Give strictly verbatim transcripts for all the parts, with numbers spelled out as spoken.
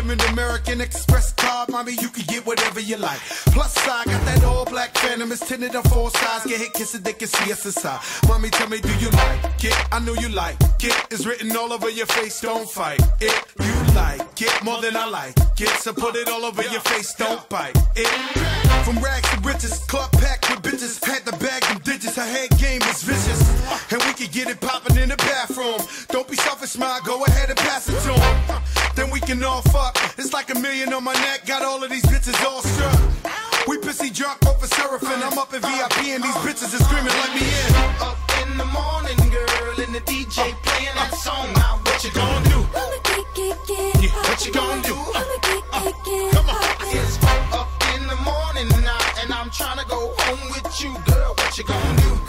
Diamond American Express card, mommy, you can get whatever you like. Plus I got that all black Phantom, it's tinted on four sides. Get hit, kiss it, they can see us inside. Mommy, tell me, do you like it? I know you like it. It's written all over your face, don't fight it. You like it more than I like it, so put it all over your face, don't bite it. From rags to riches, club packed with bitches, had to bag them digits. Her head game is vicious, and we can get it poppin' in the bathroom. Don't be selfish, ma, go ahead and pass it to him. Then we can all fuck. It's like a million on my neck, got all of these bitches all struck. We pissy drunk off of Seraphim. I'm up in V I P and these bitches is screaming, let me in. Up in the morning, girl, and the D J playing that song. Now what you gonna do? Yeah, what you gonna do? Uh, uh, come on. It's up in the morning now, and I'm trying to go home with you, girl. What you gonna do?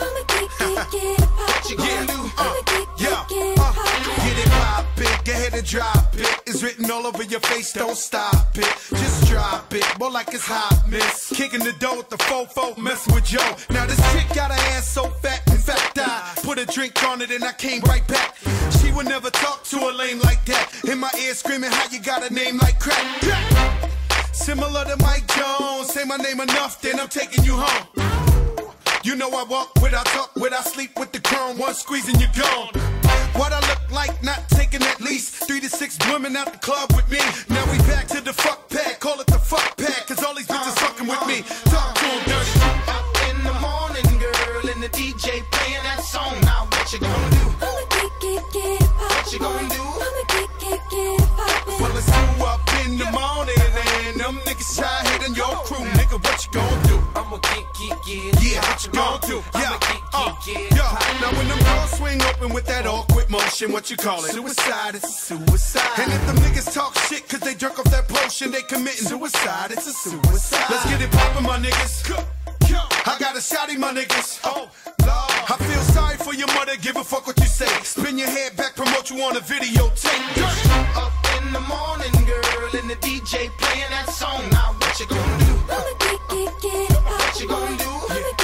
What you gonna do? Uh, yeah, uh, get it poppin', go ahead and drop it. It's written all over your face, don't stop it. Just drop it, more like it's hot, miss. Kicking the door with the fofo, messing with Joe. Now this chick got her ass so fat, in fact I put a drink on it and I came right back. She would never talk to a lame like that. In my ear screaming how you got a name like crack. Similar to Mike Jones, say my name enough, then I'm taking you home. You know I walk without talk, without sleep with the chrome, one squeeze and you're gone. What I look like, not taking at least three to six women out the club with me. Now we back to the fuck pad, call it the fuck pad, cause all these bitches fucking with me. Talk to them dirty. Up in the morning, girl, and the D J playing that song. Now what you gonna do? What you gonna do? Well, it's two up in the morning, and them niggas try hitting your crew. Nigga, what you gonna do? I'ma get, get, get. Yeah, what you gonna do? Yeah, I'ma get, uh, get, get. yeah. Now when them doors swing open with that awkward motion, what you call it? Suicide, it's a suicide. And if them niggas talk shit cause they drunk off that potion, they committing suicide, it's a suicide. Let's get it poppin', my niggas. I got a shotty, my niggas. Oh, Lord. I feel sorry for your mother, give a fuck what you say. Spin your head back, promote you on a videotape. Up in the morning, girl, and the D J playing that song. Now what you gonna do? What you gonna do?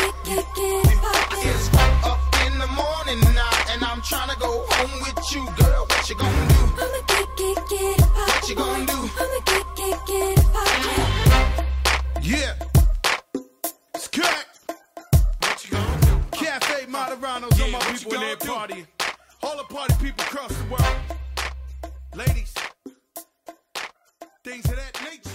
It's up in the morning now, and I'm trying to go home with you, girl. What you gonna do? What you gonna do? Yeah. It's crack. What you gonna do? Cafe Moderanos, all my people in there partying. All the party people across the world. Ladies, things of that nature.